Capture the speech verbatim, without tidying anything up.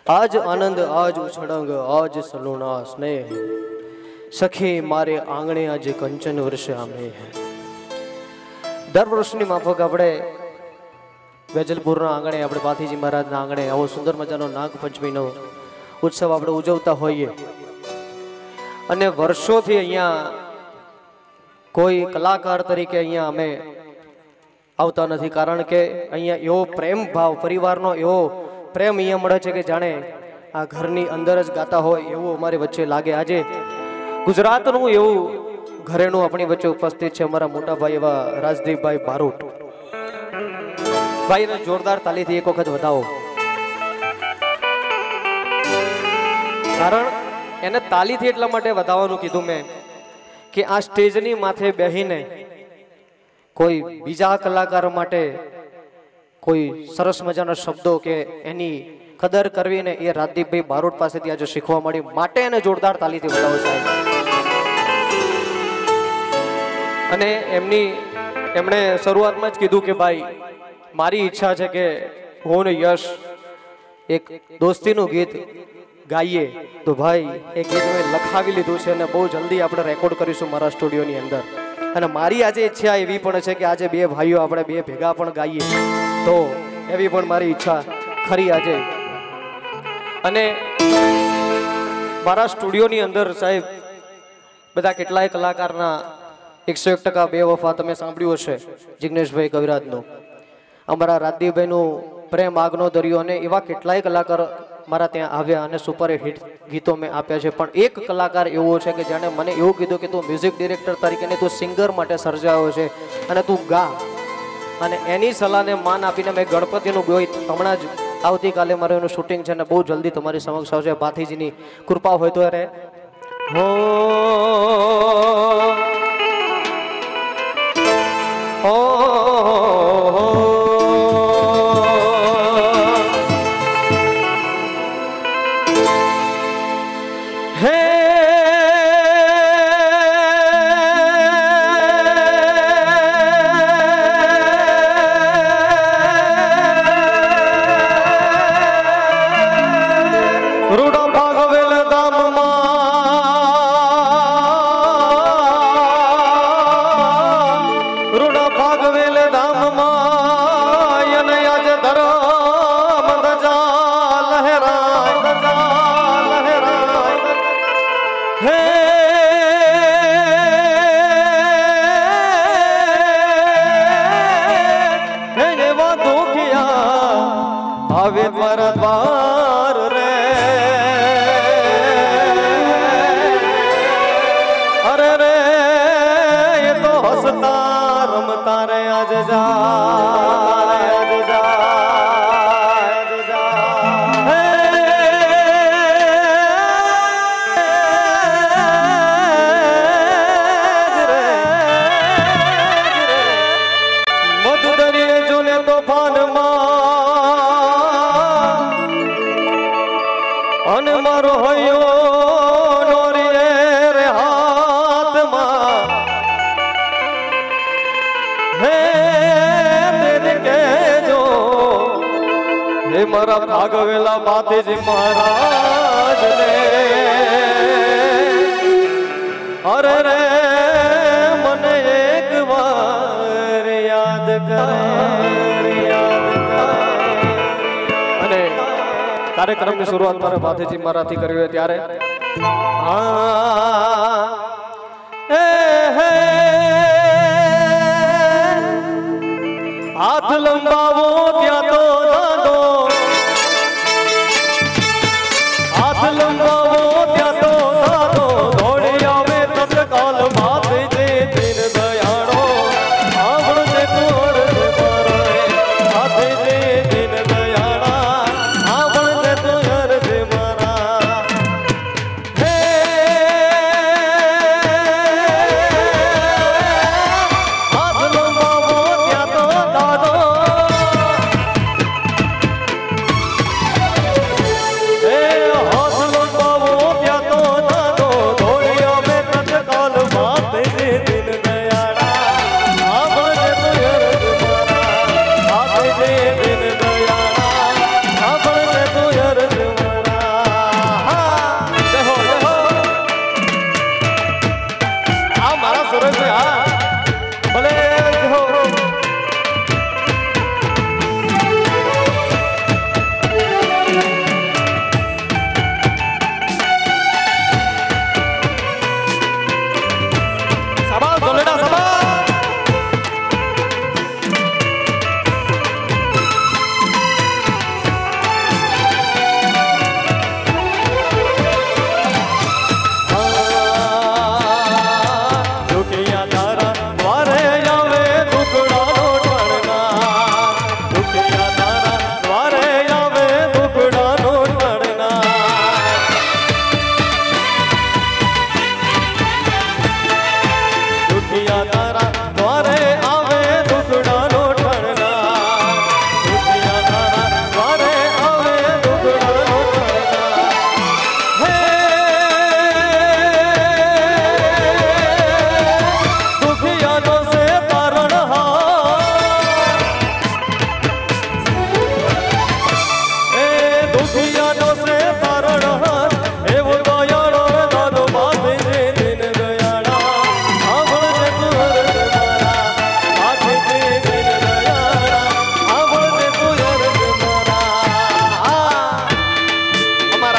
आज आनंद आज उछड़ंग आज सलूना स्नेह सखी मारे आंगणे आज कंचन वर्ष आमे है। દર વર્ષની માફક આપણે વેજલપુરના આંગણે આપણે પાથીજી મહારાજના આંગણે આવો સુંદર મજાનો નાગપંચમીનો ઉત્સવ આપણે ઉજવતા હોઈએ અને વર્ષોથી અહીંયા કોઈ કલાકાર તરીકે અહીંયા અમે આવતા નથી, કારણ કે અહીંયા એવો પ્રેમ ભાવ પરિવારનો એવો પ્રેમ અહીંયા મળે છે કે જાણે આ ઘરની અંદર જ ગાતા હોય એવું અમારી વચ્ચે લાગે। આજે ગુજરાતનું એવું ઘરેણું આપણી વચ્ચે ઉપસ્થિત છે અમારા મોટા ભાઈ એવા રાજદીપભાઈ બારોટ ભાઈને જોરદાર તાલીથી એક વખત વધાવો, કારણ એને તાલીથી એટલા માટે વધાવવાનું કીધું મેં કે આ સ્ટેજની માથે બેહીને કોઈ બીજા કલાકાર માટે કોઈ સરસ મજાના શબ્દો કે એની કદર કરવી ને એ રાજદીપભાઈ બારોટ પાસેથી આજે શીખવા મળી, માટે એને જોરદાર તાલીથી વધાવો સાહેબ। અને એમની એમણે શરૂઆતમાં જ કીધું કે ભાઈ મારી ઈચ્છા છે કે હું ને યશ એક દોસ્તીનું ગીત ગાઈએ, તો ભાઈ એ ગીત મેં લખાવી લીધું છે અને બહુ જલ્દી આપણે રેકોર્ડ કરીશું મારા સ્ટુડિયોની અંદર। અને મારી આજે ઈચ્છા એવી પણ છે કે આજે બે ભાઈઓ આપણે બે ભેગા પણ ગાઈએ, તો એવી પણ મારી ઈચ્છા ખરી આજે। અને મારા સ્ટુડિયોની અંદર સાહેબ બધા કેટલાય કલાકારના એકસો એક ટકા બે વફા તમે સાંભળ્યું હશે, જિગ્નેશભાઈ કવિરાજનું, અમારા રાજદીપભાઈનું પ્રેમ આગનો દરિયો, અને એવા કેટલાય કલાકાર મારા ત્યાં આવ્યા અને સુપર હિટ ગીતો મેં આપ્યા છે। પણ એક કલાકાર એવો છે કે જેણે મને એવું કીધું કે તું મ્યુઝિક ડિરેક્ટર તરીકે તું સિંગર માટે સર્જાયો છે અને તું ગા, અને એની સલાહને માન આપીને મેં ગણપતિનું ગોઈ હમણાં જ આવતીકાલે મારું એનું શૂટિંગ છે અને બહુ જલ્દી તમારી સમક્ષ આવશે, ભાથીજીની કૃપા હોય તો અરે હો હો હે રૂડા ભાગવેલ ધામમાં રૂડા ભાગવેલ ધામમાં યને આજ ધરમ ધજા લહેરાય ધજા લહેરાય હે હે એવા દુખિયા આવે પર દ્વાર રે, અરે રે એ તો હસતા રમતા રે આજ જાય આજ જાય આજ જાય મધુ દરિયે જોને તોફાનમાં અને મારો હૈયો નોરીએ રે હાથમાં હે તેને કેજો હે મારા ભાગવેલા ભાથીજી મહારાજ ને અરે રે મને એક વાર યાદ કરે યાદ કરે। અને કાર્યક્રમની શરૂઆત મારે ભાથીજી મહારાજથી કરી હોય ત્યારે હા એ હે હાથ લંબાવો ત્યાં તો દાદો, હાથ લંબાવો ત્યાં તો દાદો દોડી આવે તત્કાલ ભાથીજી દિન દયાળો આવડે તોડ મારે ભાથીજી દિન દયાળા આવડે તો યાર દે મારા હે જાનો છે